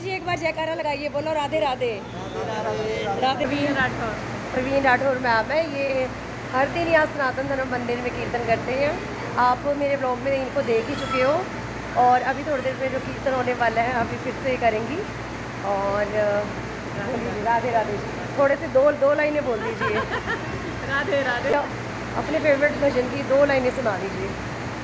जी एक बार जयकारा लगाइए, बोलो राधे राधे। राधे। प्रवीण राठौर मैम है ये, हर दिन यहाँ सनातन धर्म मंदिर में कीर्तन करते हैं। आप मेरे ब्लॉग में इनको देख ही चुके हो और अभी थोड़ी देर में जो कीर्तन होने वाला है अभी फिर से करेंगी। और राधे राधे जी, थोड़े से दो लाइनें बोल दीजिए। राधे राधे। अपने फेवरेट भजन की 2 लाइनें सुना दीजिए।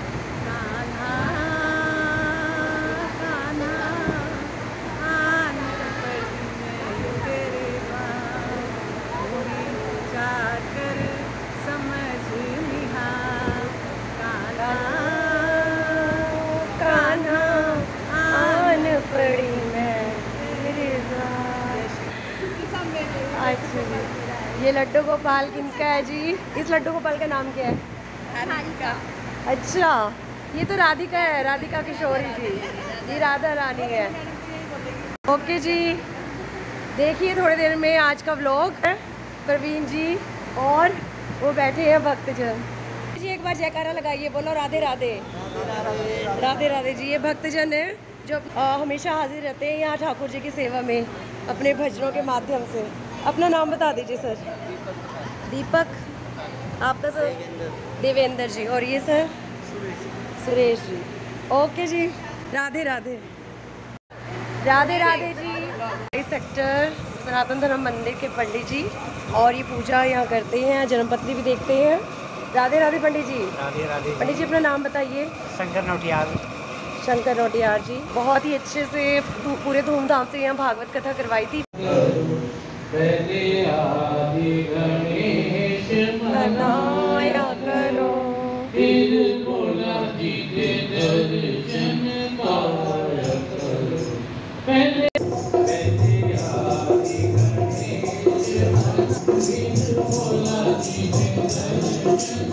अच्छा जी, ये लड्डू गोपाल किनका है जी? इस लड्डू गोपाल का नाम क्या है? राधिका। अच्छा, ये तो राधिका है, राधिका किशोरी जी, ये राधा रानी है। ओके जी, देखिए थोड़ी देर में आज का व्लॉग। प्रवीण जी और वो बैठे हैं भक्तजन जी, एक बार जयकारा लगाइए, बोलो राधे राधे। राधे राधे जी, ये भक्तजन है जो हमेशा हाजिर रहते हैं यहाँ ठाकुर जी की सेवा में अपने भजनों के माध्यम से। अपना नाम बता दीजिए सर। दीपक। आपका सर? देवेंद्र जी। और ये sir? Suresh ji. Okay ji, Radhe Radhe. Radhe Radhe ji. Sector Sanatan Dharma Mandir के पंडित जी और ये पूजा यहाँ करते हैं, जन्मपत्री भी देखते हैं। राधे राधे पंडित जी। राधे राधे। पंडित जी अपना नाम बताइए। शंकर नोटियाल। शंकर नोटियाल जी, बहुत ही अच्छे से पूरे धूमधाम से यहाँ भागवत कथा करवाई थी। मनाया करो फिर भोला जी के दर्शन पाया करो। पहले भोला जी के दर्शन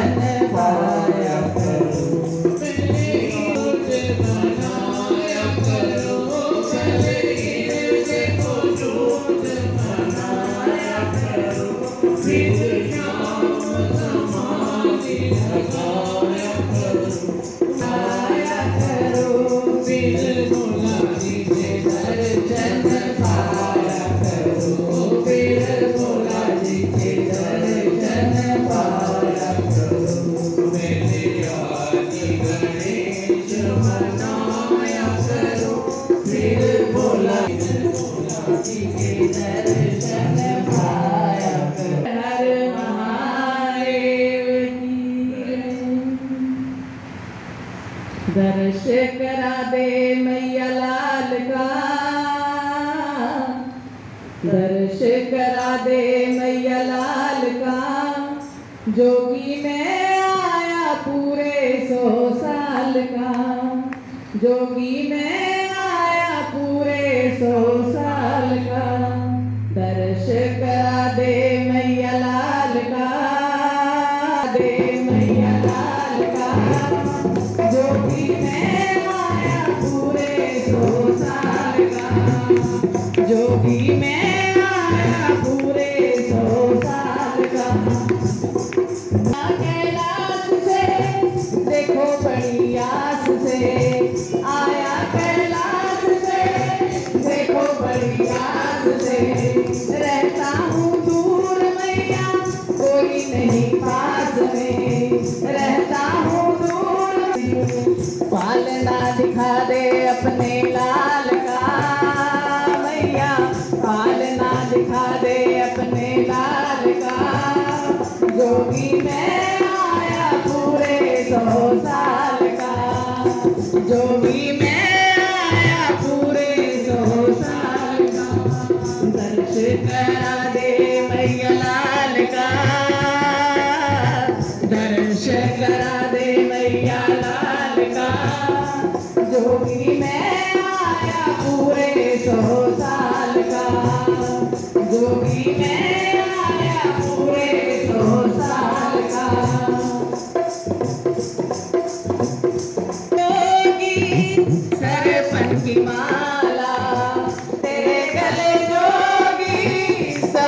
दर्शन पाया करो, मुझे बनाया करो, देखो झूठ बनाया करो, फिर शाम समाधि लगाया करो, आया करो, फिर भोला जी के दर्शन पाया करो, फिर भोला जी के दर्शन पाया करो, मेरे आदि गणेश मनाया करो, फिर भोला जी के दर्शन पाया करो। हर महादेव की दर्श करा दे मैया लाल का, दर्श करा दे मैया लाल का, जोगी में आया पूरे 100 साल का, जोगी में आया पूरे 100 साल का, दर्श करा दे मैया लाल का, दे मैया लाल का, जोगी में आया पूरे 100 साल का, जोगी में आया पूरे 100 साल का, कैलाश से देखो बड़ी आस से, आया कैलाश से देखो बड़ी आस से, रहता हूँ दूर मैया कोई नहीं पास में, रहता हूँ दूर, पालना दिखा दे अपने लाल का मैया, पालना दिखा दे अपने लाल का, जोगी में आया पूरे 100 साल का, जोगी में आया पूरे 100 साल का, दर्श करा दे मैया लाल का, दर्श करा दे मैया लाल का, जोगी में आया पूरे 100 साल का, जोगी में आया पूरे 100 साल का, जोगी सरपन की माला तेरे गले, जोगी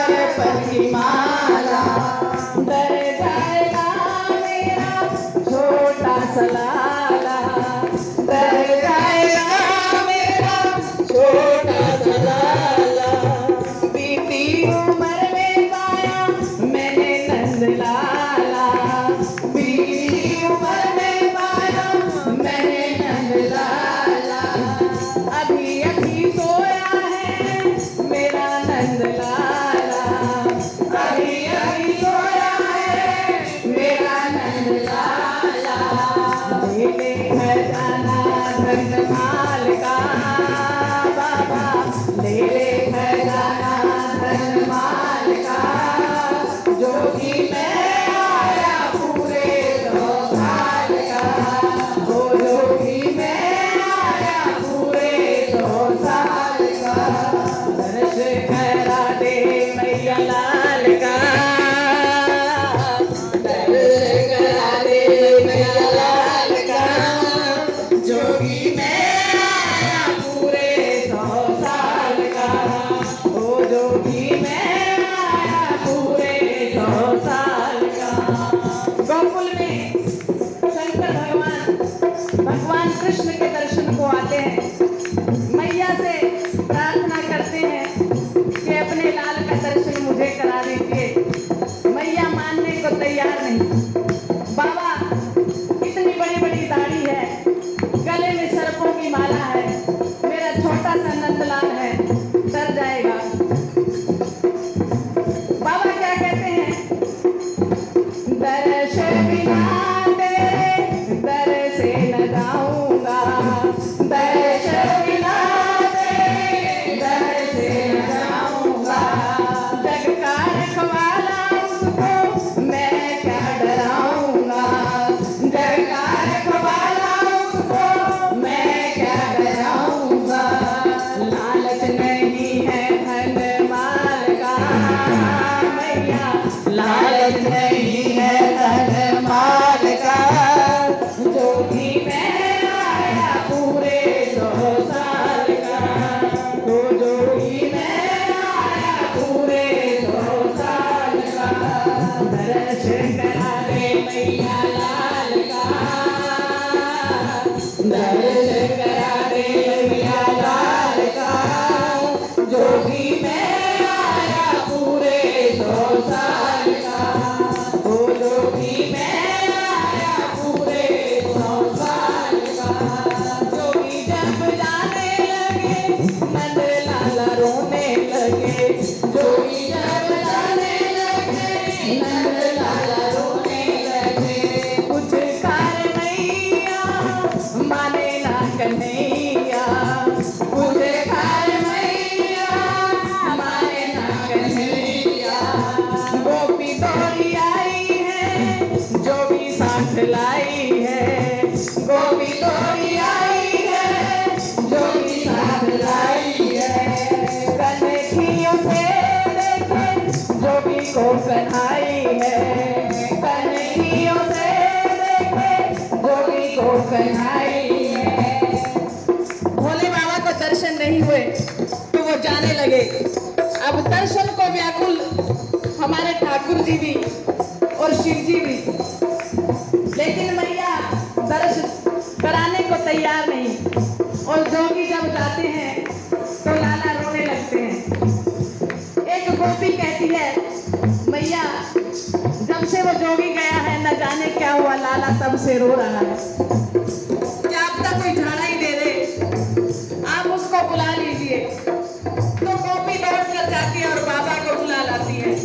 को कन्हाई है, कन्हैयों से देखे जोगी को कन्हाई है। भोले बाबा को दर्शन नहीं हुए तो वो जाने लगे। अब दर्शन को व्याकुल हमारे ठाकुर जी भी और शिव जी भी, लेकिन मैया दर्शन कराने को तैयार नहीं। और जोगी जब जाते हैं तो लाला रोने लगते हैं। एक गोपी कहती है, मैया जब से वो जोगी गया है न जाने क्या हुआ, लाला तब से रो रहा है। क्या अब तक कोई झाड़ा ही दे दे, आप उसको बुला लीजिए। तो गोपी लौट कर जाती है और बाबा को बुला लाती है।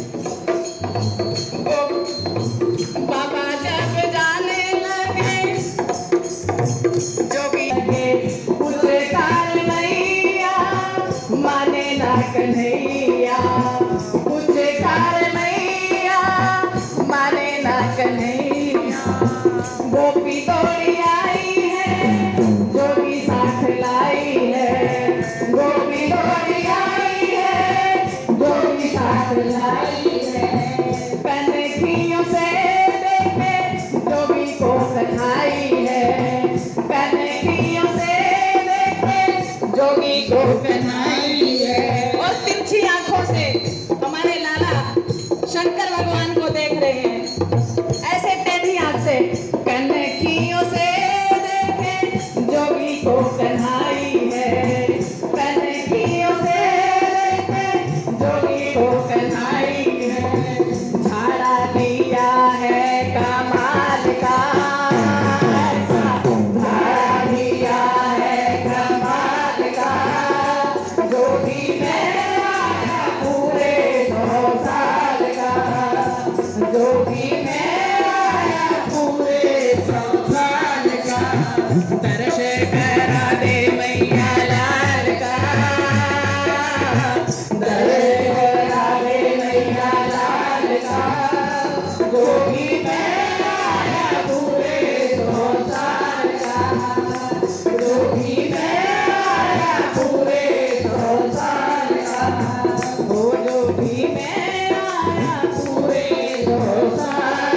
बाबा जब जाने लगे जोगी लगे, पूछे कार मैया माने ना कन्हैया, पूछे कार मैया माने ना कन्हैया। गोपी दौड़ी आई है जोगी साथ लाई है, गोपी दौड़ी आई है जोगी साथ लाई है। कन्हैयों से देखे जोगी को कन्हाई है, कन्हैयों से देखे जोगी को कन्हाई है। और तिरछी आंखों से हमारे लाला शंकर भगवान को देख रहे हैं, ऐसे टेढ़ी आंख से। कन्हैयों से देखे जोगी को कन्हाई है, कन्हैयों से देखे जोगी को कन्हाई है। झाड़ा लिया है कमाल का, झाड़ा लिया है कमाल का, जोगी में आया पूरे 100 साल का, जोगी में आया पूरे 100 साल का। दर्श करा दे मैया लाल का, दर्श करा दे मैया लाल का, जोगी में आया पूरे 100 साल का, जोगी में आया पूरे 100 साल का, वो जोगी में आया पूरे 100 साल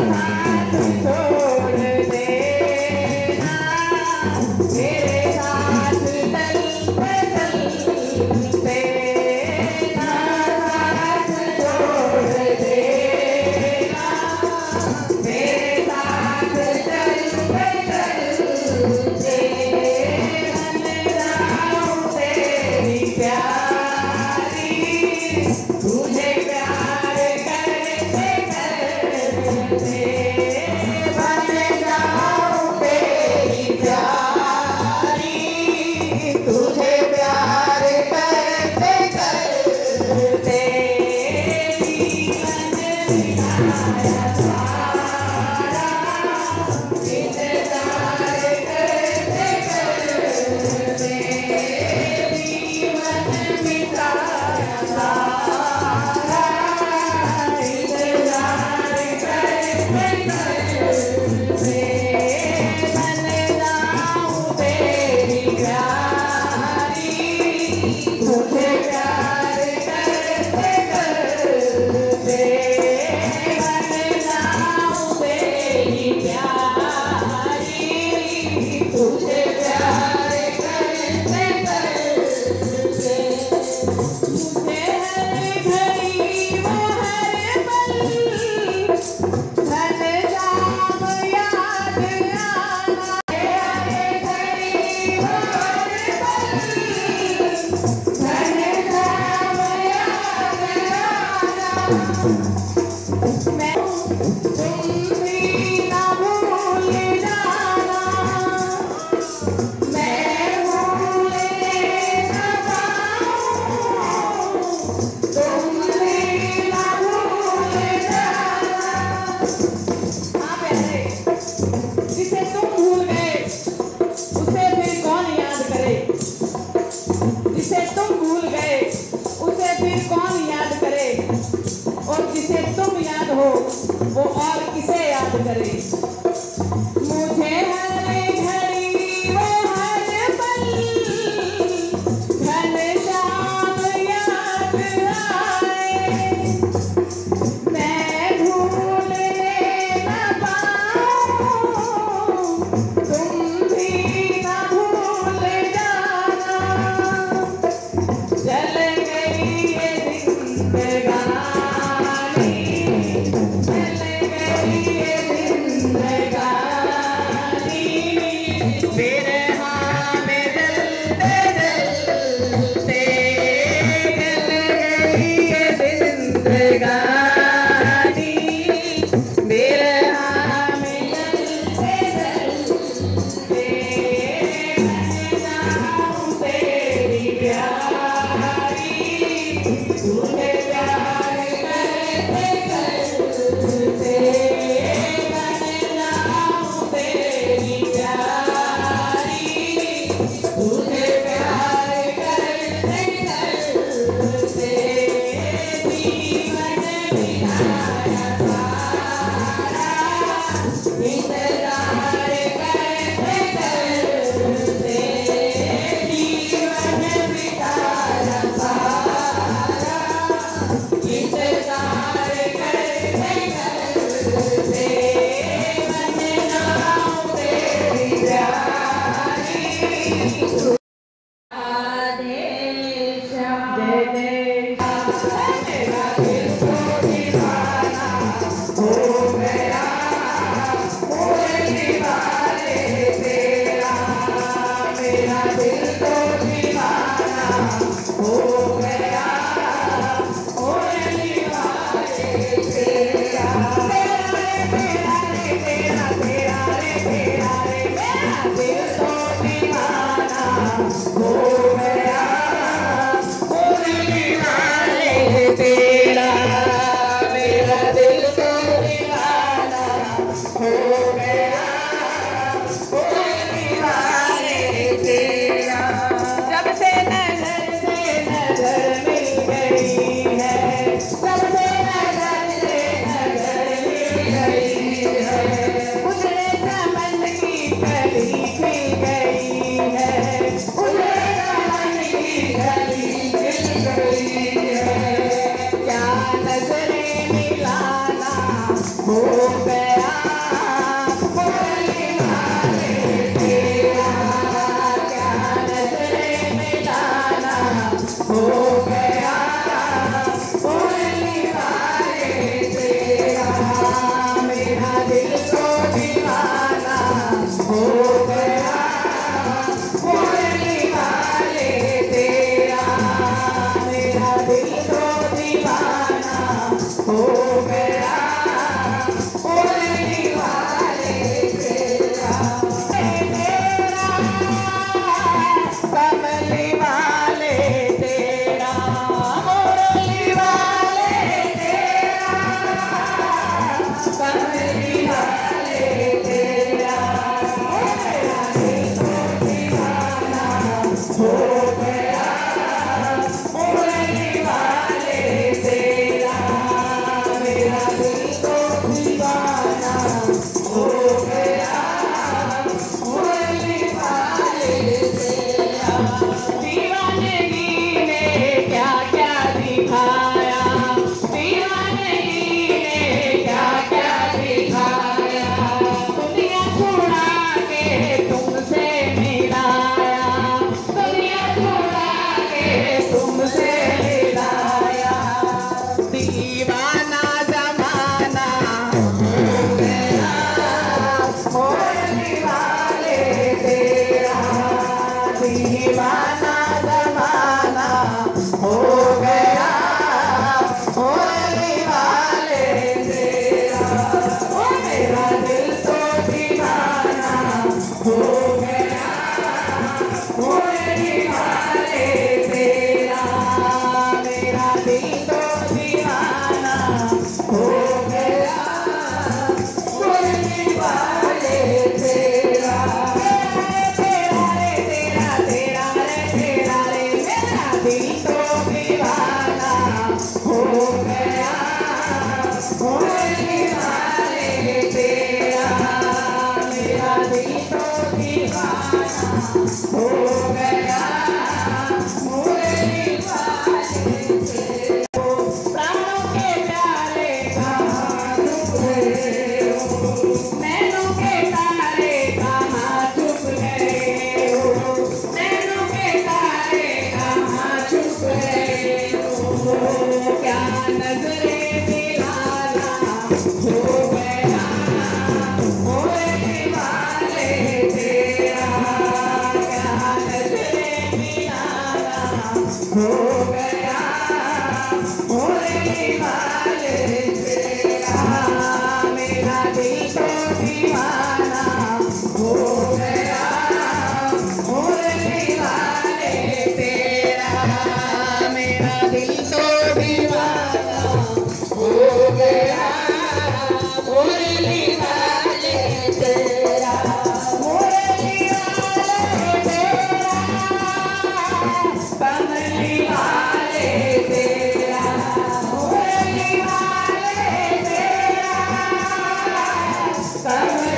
साथ छोड़ देना, मेरे साथ चलते चलते ना साथ छोड़ देना, मेरे साथ चलते चलते बन जाऊं तेरी प्यारी, तुझे प्यार करते करते बन जाऊं तेरी प्यारी, तुझे प्यार करते करते जीवन बिताया सारा, इंतजार करते करते जीवन बिताया सारा, इंतजार करते करते बन जाऊं तेरी प्यारी, तुझे प्यार करते करते बन जाऊं तेरी प्यारी, तुझे प्यार करते करते मुझे हर घड़ी वो हर पल धन जाम याद आना, हर घड़ी वो हर पल धन जाम याद आना, मैं तुम भी ना भूल जाना, मैं भूलने न पाऊं, तुम भी ना भूल जाना। हाँ प्यारे, जिसे तुम भूल गए उसे फिर कौन याद करे, जिसे तुम भूल गए उसे फिर कौन याद करे, और जिसे तुम याद हो वो और किसे याद करे। मुझे हर घड़ी वो हर पल घन श्याम याद आए, मैं भूलने न पाऊं, तुम भी न भूल जाना, चल गई ये जिंदगानी, चल गई ये जिंदगानी, मेरे हाँ में चलते चलते चल गई ये जिंदगानी, मेरे हाँ में चलते चलते बन जाऊं तेरी प्यारी, तुझे प्यार करते करते तो दीवाना हो गया मुरली वाले तेरा, मेरा दिल तो दीवाना हो गया मुरली वाले तेरा, कमली वाले तेरा, मुरली वाले तेरा, कमली वाले तेरा, मेरा दिल तो दीवाना हो गया मुरली वाले तेरा, मेरा दिल तो दीवाना हो गया मुरली वाले तेरा। दीवानगी ने क्या क्या दिखाया, दीवानगी ने क्या क्या दिखाया, दुनिया छुड़ा के तुमसे मिलाया, दुनिया छुड़ा के तुमसे मिलाया, दीवाना जमाना हो गया मुरली वाले तेरा, दीवाना जमाना हो गया मुरली वाले तेरा, ओ मेरा दिल तो दीवाना हो गया मुरली वाले तेरा, मेरा दिल तो दीवाना हो गया मुरली वाले तेरा, तेरा रे तेरा, तेरा रे तेरा रे, मेरा दिल तो दीवाना हो गया मुरली वाले तेरा, मेरा दिल तो दीवाना हो गया मुरली वाले तेरा, प्राणों के प्यारे कहाँ चुप गए हो, नैनों के तारे कहाँ चुप गए हो, नैनों के तारे कहाँ चुप गए हो, क्या नजरे दिलाना हो गया मुरली वाले तेरा, क्या नजरे दिलाना हो गया मुरली वाले तेरा, मेरा दिल तो दीवाना हो गया मुरली वाले तेरा, मेरा दिल तो दीवाना हो गया मुरली वाले तेरा, मुरली वाले तेरा, कमली वाले तेरा, मुरली वाले तेरा, कमली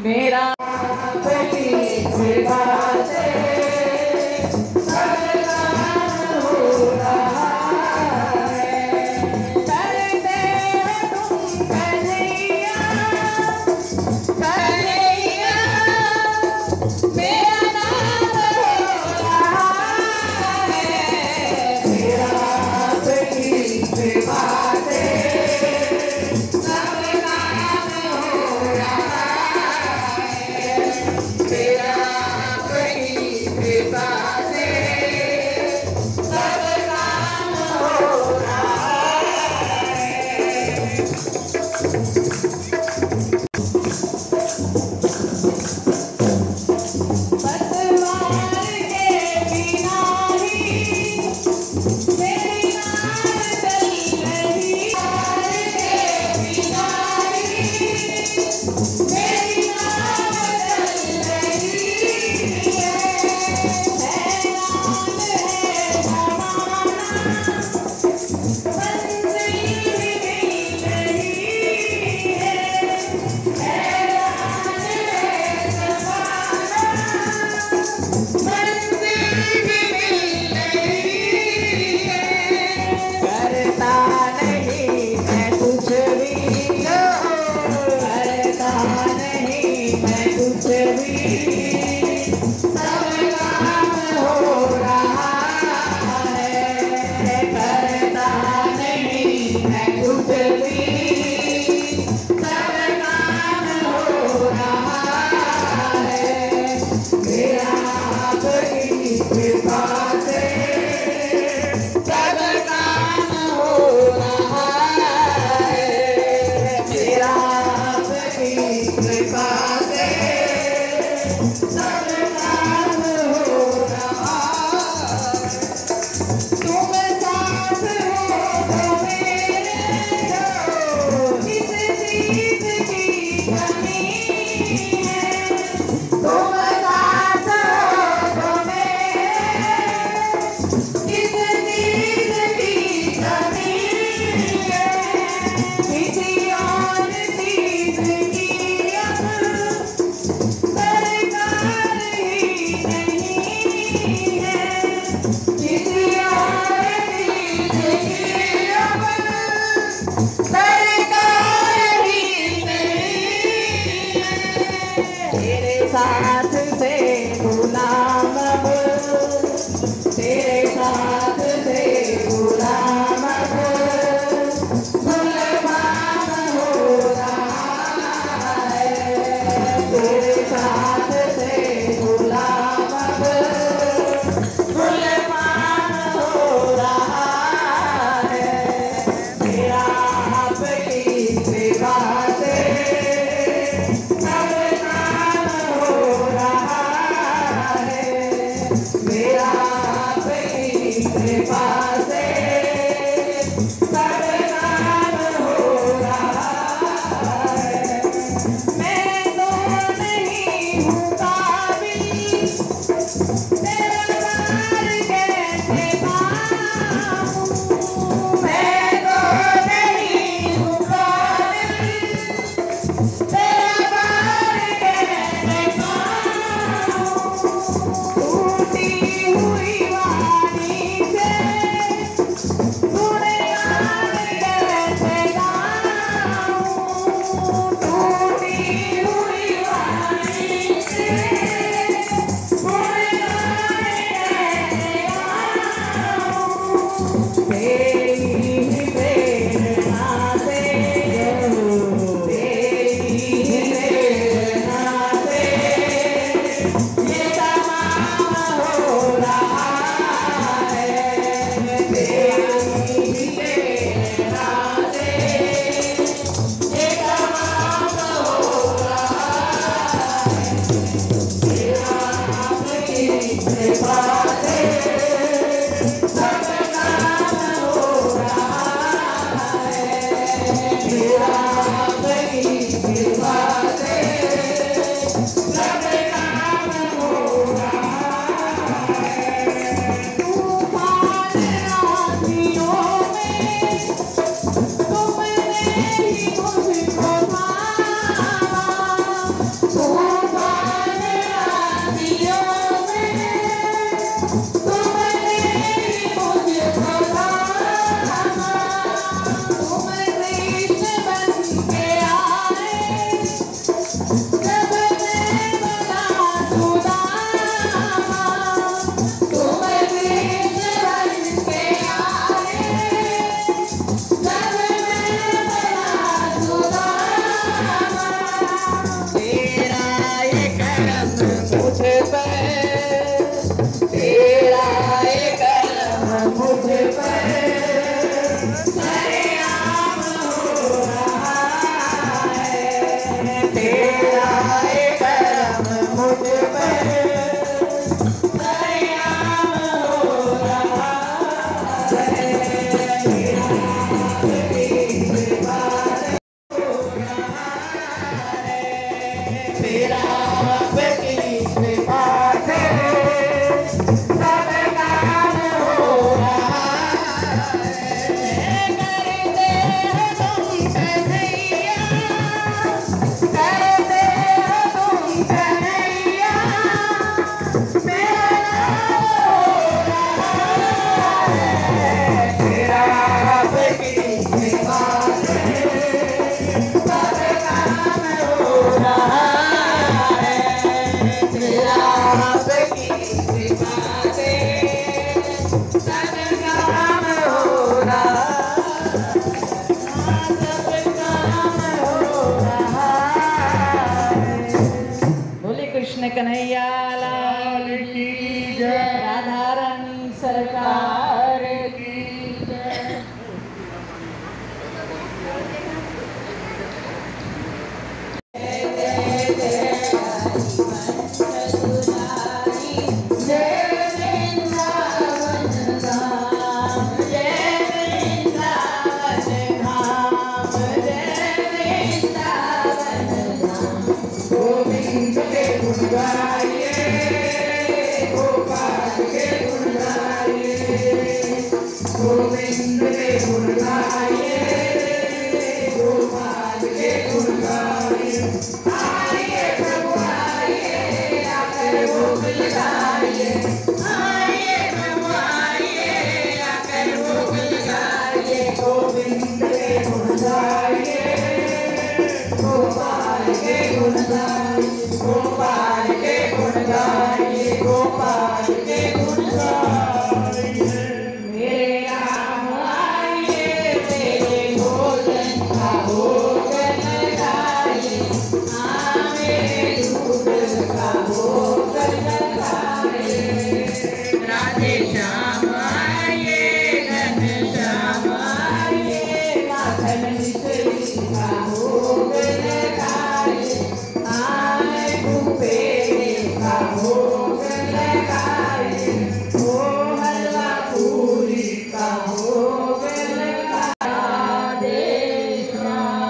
मेरा आपकी कृपा से सब काम हो रहा है। करते हो तुम कन्हैया, कन्हैया मेरा नाम हो रहा है। मेरा आपकी कृपा से सब काम हो रहा है। मेरा आपकी कृपा से सब काम हो रहा है। पतवार के बिना ही मेरी नाव चल रही, पतवार के बिना ही मेरी नाव चल रही है। हैरान है जमाना, मंजिल भी मिल रही है। हैरान है जमाना, मंजिल भी मिल रही है। करता नहीं मैं कुछ भी, करता नहीं मैं कुछ भी, सब काम हो रहा है। करता नहीं मैं कुछ भी, सब काम हो रहा है। मेरा आपकी कृपा से सब काम हो रहा है। मेरा आपकी कृपा से सब काम हो रहा है। तुम साथ हो तो मेरे, जो किस चीज की कमी है। तुम साथ हो तो मेरे, किस चीज की कमी है। किसी और चीज की अब दरकार ही नहीं है। किसी और चीज की अब दरकार ही नहीं है। तेरे साथ से गुलाम अब, तेरे साथ से गुलाम अब, गुलाम हो रहा कन्हैया लाल की जय। राधा रानी सरकार की जय।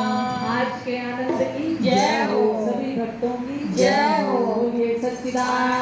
जय हो।